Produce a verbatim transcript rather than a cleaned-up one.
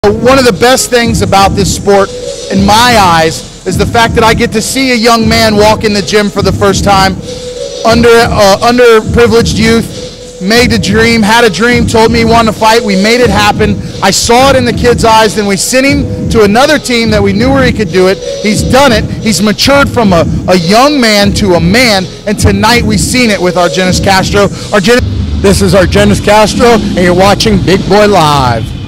One of the best things about this sport, in my eyes, is the fact that I get to see a young man walk in the gym for the first time, under uh, underprivileged youth, made a dream, had a dream, told me he wanted to fight. We made it happen. I saw it in the kid's eyes. Then we sent him to another team that we knew where he could do it. He's done it. He's matured from a, a young man to a man, and tonight we've seen it with Argenis Castro. Argenis This is Argenis Castro, and you're watching Big Boy Live.